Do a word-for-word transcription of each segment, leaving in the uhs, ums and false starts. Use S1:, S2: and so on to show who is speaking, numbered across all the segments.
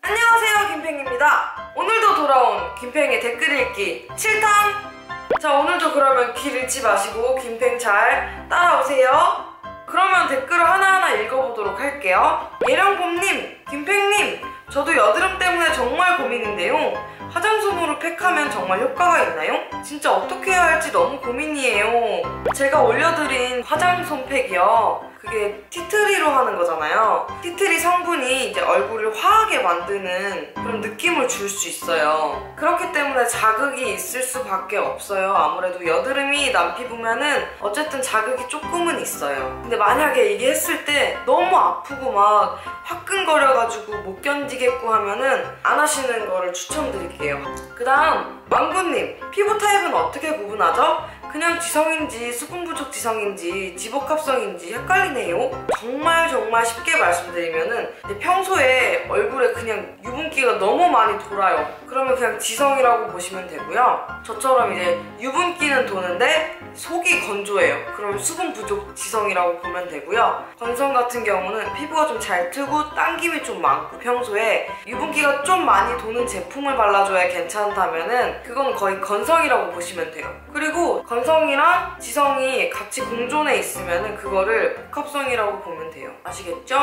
S1: 안녕하세요, 김팽입니다. 오늘도 돌아온 김팽의 댓글 읽기 칠 탄! 자, 오늘도 그러면 길 잃지 마시고 김팽 잘 따라오세요. 그러면 댓글을 하나하나 읽어보도록 할게요. 예령봄님, 김팽님, 저도 여드름 때문에 정말 고민인데요. 화장솜으로 팩하면 정말 효과가 있나요? 진짜 어떻게 해야 할지 너무 고민이에요. 제가 올려드린 화장솜 팩이요, 그게 티트리로 하는 거잖아요. 티트리 성분이 이제 얼굴을 화하게 만드는 그런 느낌을 줄 수 있어요. 그렇기 때문에 자극이 있을 수밖에 없어요. 아무래도 여드름이 난 피부면은 어쨌든 자극이 조금은 있어요. 근데 만약에 이게 했을 때 너무 아프고 막 화끈거려가지고 못 견디겠고 하면은 안 하시는 거를 추천드릴게요. 그 다음 망구님, 피부 타입은 어떻게 구분하죠? 그냥 지성인지 수분 부족 지성인지 지복합성인지 헷갈리네요. 정말 정말 쉽게 말씀드리면은 평소에 얼굴에 그냥 유분기가 너무 많이 돌아요. 그러면 그냥 지성이라고 보시면 되고요. 저처럼 이제 유분기는 도는데 속이 건조해요. 그러면 수분 부족 지성이라고 보면 되고요. 건성 같은 경우는 피부가 좀 잘 트고 당김이 좀 많고 평소에 유분기가 좀 많이 도는 제품을 발라줘야 괜찮다면은 그건 거의 건성이라고 보시면 돼요. 그리고 건성이랑 지성이 같이 공존해 있으면은 그거를 복합성이라고 보면 돼요. 아시겠죠?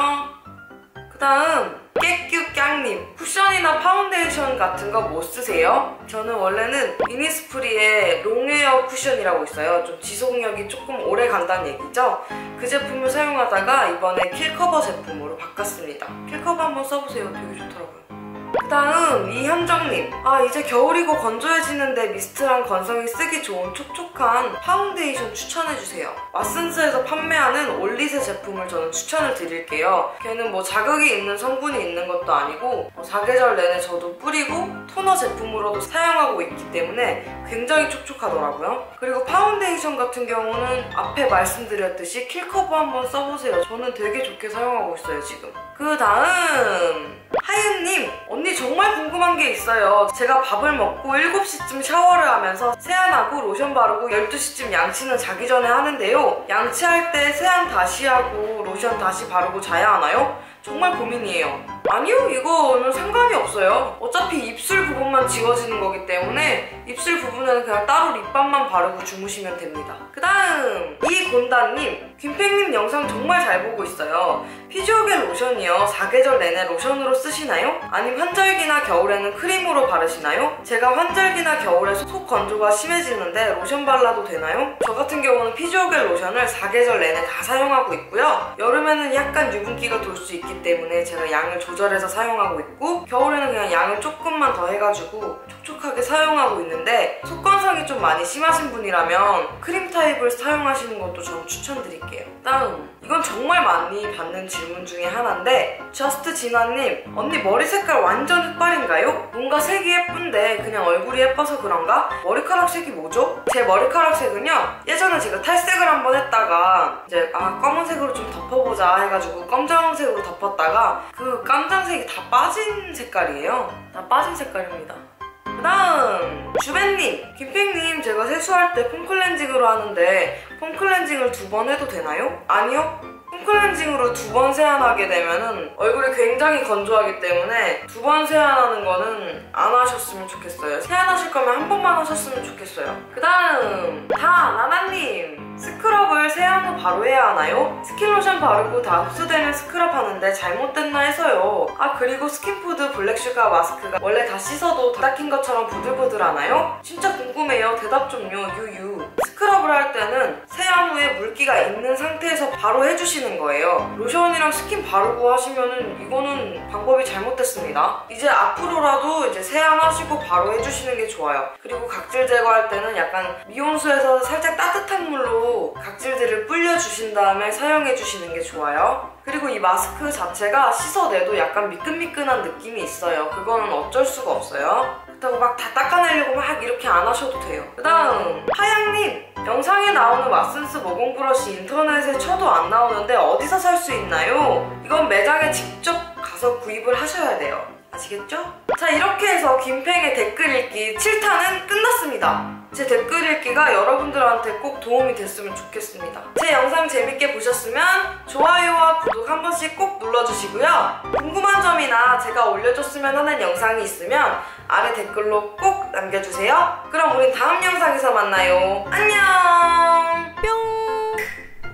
S1: 그 다음 깨규깡님, 쿠션이나 파운데이션 같은 거 뭐 쓰세요? 저는 원래는 이니스프리의 롱웨어 쿠션이라고 있어요. 좀 지속력이 조금 오래 간다는 얘기죠. 그 제품을 사용하다가 이번에 킬커버 제품으로 바꿨습니다. 킬커버 한번 써보세요. 되게 좋더라고요. 그 다음 이현정님, 아 이제 겨울이고 건조해지는데 미스트랑 건성이 쓰기 좋은 촉촉한 파운데이션 추천해주세요. 왓슨스에서 판매하는 올리세 제품을 저는 추천을 드릴게요. 걔는 뭐 자극이 있는 성분이 있는 것도 아니고 뭐 사계절 내내 저도 뿌리고 토너 제품으로도 사용하고 있기 때문에 굉장히 촉촉하더라고요. 그리고 파운데이션 같은 경우는 앞에 말씀드렸듯이 킬커버 한번 써보세요. 저는 되게 좋게 사용하고 있어요 지금. 그 다음 하윤님, 언니 정말 궁금한 게 있어요. 제가 밥을 먹고 일곱 시쯤 샤워를 하면서 세안하고 로션 바르고 열두 시쯤 양치는 자기 전에 하는데요. 양치할 때 세안 다시 하고 로션 다시 바르고 자야 하나요? 정말 고민이에요. 아니요, 이거는 상관이 없어요. 어차피 입술 부분만 지워지는 거기 때문에 입술 부분에는 그냥 따로 립밤만 바르고 주무시면 됩니다. 그 다음 이곤다님, 김팽님 영상 정말 잘 보고 있어요. 피지오겔 로션이요, 사계절 내내 로션으로 쓰시나요? 아니면 환절기나 겨울에는 크림으로 바르시나요? 제가 환절기나 겨울에 속 건조가 심해지는데 로션 발라도 되나요? 저 같은 경우는 피지오겔 로션을 사계절 내내 다 사용하고 있고요. 여름에는 약간 유분기가 돌 수 있기 때문에 제가 양을 조절해서 사용하고 있고, 겨울에는 그냥 양을 조금만 더 해가지고 촉촉하게 사용하고 있는데, 속건성이 좀 많이 심하신 분이라면 크림 타입을 사용하시는 것도 저는 추천드릴게요. 다음, 이건 정말 많이 받는 질문 중에 하나인데, 저스트 진아님, 언니 머리 색깔 완전 흑발인가요? 뭔가 색이 예쁜데 그냥 얼굴이 예뻐서 그런가? 머리카락 색이 뭐죠? 제 머리카락 색은요, 예전에 제가 탈색을 한번 했다가 이제 아 검은색으로 좀 덮어보자 해가지고 검정색으로 덮었다가 그 깜장색이 다 빠진 색깔이에요. 다 빠진 색깔입니다. 그 다음 주벤님, 김팽님, 제가 세수할 때 폼클렌징으로 하는데 폼클렌징을 두 번 해도 되나요? 아니요. 폼클렌징으로 두 번 세안하게 되면은 얼굴이 굉장히 건조하기 때문에 두 번 세안하는 거는 안 하셨으면 좋겠어요. 세안하실 거면 한 번만 하셨으면 좋겠어요. 그 다음 다나나님, 스크럽을 세안 후 바로 해야 하나요? 스킨로션 바르고 다 흡수되면 스크럽 하는데 잘못됐나 해서요. 아 그리고 스킨푸드 블랙슈가 마스크가 원래 다 씻어도 다 닦인 것처럼 부들부들하나요? 진짜 궁금해요. 대답 좀요. 유유. 스크럽을 할 때는 세안 후에 물기가 있는 상태에서 바로 해주시는 거예요. 로션이랑 스킨 바르고 하시면은 이거는 방법이 잘못됐습니다. 이제 앞으로라도 이제 세안하시고 바로 해주시는 게 좋아요. 그리고 각질 제거할 때는 약간 미온수에서 살짝 따뜻한 물로 각질들을 불려주신 다음에 사용해주시는 게 좋아요. 그리고 이 마스크 자체가 씻어내도 약간 미끈미끈한 느낌이 있어요. 그거는 어쩔 수가 없어요. 그렇다고 막 다 닦아내려고 막 이렇게 안 하셔도 돼요. 그 다음 하양님, 영상에 나오는 왓슨스 모공 브러쉬 인터넷에 쳐도 안 나오는데 어디서 살 수 있나요? 이건 매장에 직접 가서 구입을 하셔야 돼요. 아시겠죠? 자, 이렇게 해서 김팽의 댓글 읽기 칠 탄은 끝났습니다. 제 댓글 읽기가 여러분들한테 꼭 도움이 됐으면 좋겠습니다. 제 영상 재밌게 보셨으면 좋아요와 구독 한 번씩 꼭 눌러주시고요. 궁금한 점이나 제가 올려줬으면 하는 영상이 있으면 아래 댓글로 꼭 남겨주세요. 그럼 우린 다음 영상에서 만나요. 안녕!